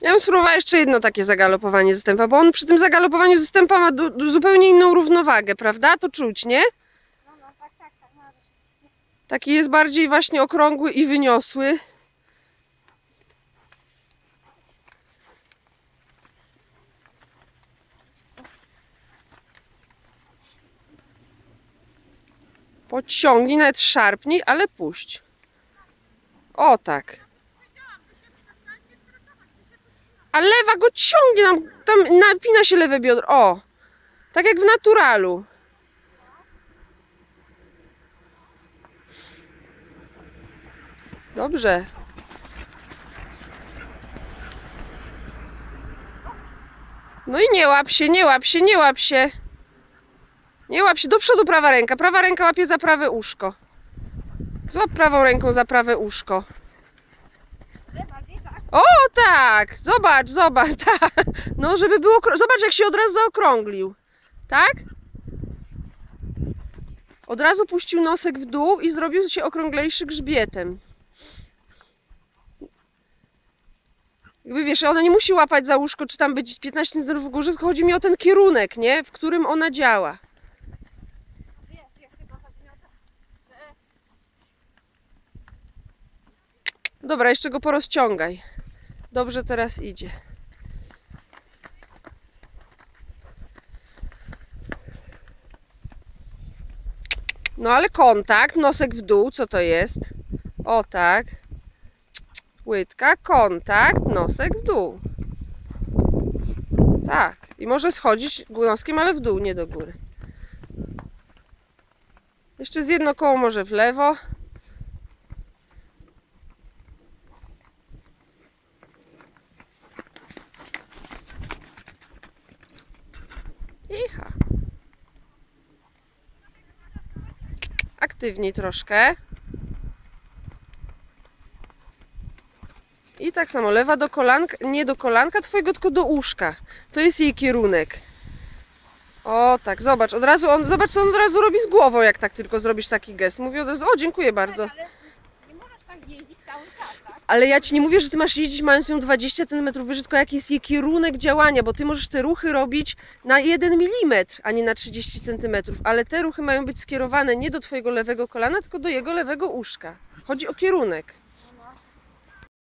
Ja bym spróbowała jeszcze jedno takie zagalopowanie zastępa, bo on przy tym zagalopowaniu zastępa ma zupełnie inną równowagę, prawda? To czuć, nie? No, tak, no, rzeczywiście. Taki jest bardziej właśnie okrągły i wyniosły. Podciągnij, nawet szarpnij, ale puść. O tak. A lewa go ciągnie, tam napina się lewe biodro. O, tak jak w naturalu. Dobrze. No i nie łap się, nie łap się, nie łap się. Nie łap się, do przodu prawa ręka łapie za prawe uszko. Złap prawą ręką za prawe uszko. O tak, zobacz, zobacz, tak. No żeby było, zobacz jak się od razu zaokrąglił. Tak? Od razu puścił nosek w dół i zrobił się okrąglejszy grzbietem. Jakby wiesz, ona nie musi łapać za łóżko, czy tam być 15 cm w górze, tylko chodzi mi o ten kierunek, nie? W którym ona działa. Dobra, jeszcze go porozciągaj. Dobrze teraz idzie. No ale kontakt, nosek w dół, co to jest? O tak. Łydka, kontakt, nosek w dół. Tak. I może schodzić noskiem, ale w dół, nie do góry. Jeszcze z jedno koło może w lewo. Icha. Aktywniej troszkę. I tak samo, lewa do kolanka, nie do kolanka twojego, tylko do uszka. To jest jej kierunek. O tak, zobacz, od razu zobacz co on od razu robi z głową, jak tak tylko zrobisz taki gest. Mówi od razu, o dziękuję bardzo. Ale nie możesz tak jeździć cały czas, tak? Ale ja ci nie mówię, że ty masz jeździć mając ją 20 cm wyżej, tylko jaki jest jej kierunek działania, bo ty możesz te ruchy robić na 1 mm, a nie na 30 cm. Ale te ruchy mają być skierowane nie do twojego lewego kolana, tylko do jego lewego uszka. Chodzi o kierunek.